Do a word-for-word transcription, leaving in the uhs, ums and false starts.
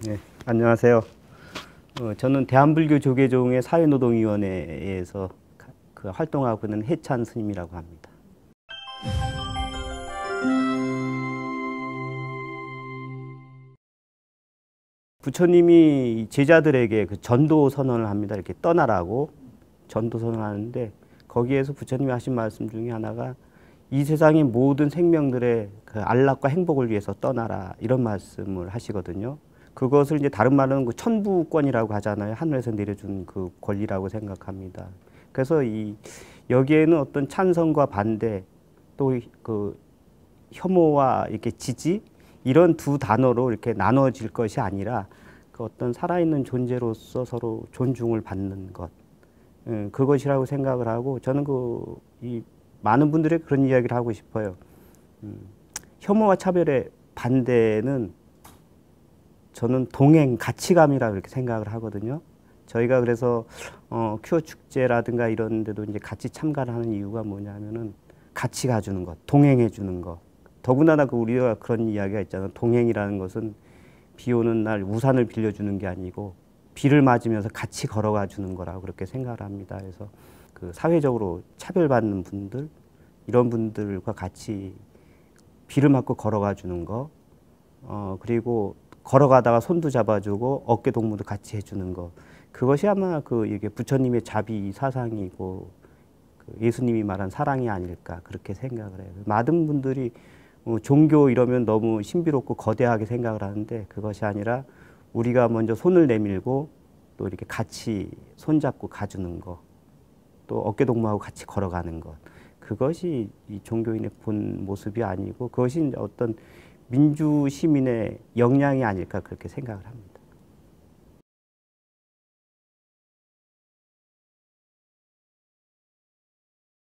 네, 안녕하세요. 어, 저는 대한불교조계종의 사회노동위원회에서 그 활동하고 있는 해찬 스님이라고 합니다. 부처님이 제자들에게 그 전도 선언을 합니다. 이렇게 떠나라고 전도 선언을 하는데, 거기에서 부처님이 하신 말씀 중에 하나가 이 세상의 모든 생명들의 그 안락과 행복을 위해서 떠나라, 이런 말씀을 하시거든요. 그것을 이제 다른 말로는 그 천부권이라고 하잖아요. 하늘에서 내려준 그 권리라고 생각합니다. 그래서 이 여기에는 어떤 찬성과 반대, 또 그 혐오와 이렇게 지지, 이런 두 단어로 이렇게 나눠질 것이 아니라 그 어떤 살아있는 존재로서 서로 존중을 받는 것, 그것이라고 생각을 하고, 저는 그 이 많은 분들이 그런 이야기를 하고 싶어요. 음, 혐오와 차별의 반대는 저는 동행 가치감이라고 이렇게 생각을 하거든요. 저희가 그래서 어, 큐어 축제라든가 이런 데도 이제 같이 참가를 하는 이유가 뭐냐면은 같이 가주는 것, 동행해 주는 것. 더군다나 그 우리가 그런 이야기가 있잖아요. 동행이라는 것은 비 오는 날 우산을 빌려주는 게 아니고 비를 맞으면서 같이 걸어가 주는 거라고 그렇게 생각을 합니다. 그래서 그 사회적으로 차별받는 분들, 이런 분들과 같이 비를 맞고 걸어가 주는 거, 어, 그리고 걸어가다가 손도 잡아주고 어깨 동무도 같이 해주는 거, 그것이 아마 그 이게 부처님의 자비 사상이고 그 예수님이 말한 사랑이 아닐까, 그렇게 생각을 해요. 많은 분들이 어, 종교 이러면 너무 신비롭고 거대하게 생각을 하는데, 그것이 아니라 우리가 먼저 손을 내밀고 또 이렇게 같이 손잡고 가주는 거, 또 어깨 동무하고 같이 걸어가는 것, 그것이 이 종교인의 본 모습이 아니고 그것이 어떤 민주 시민의 역량이 아닐까, 그렇게 생각을 합니다.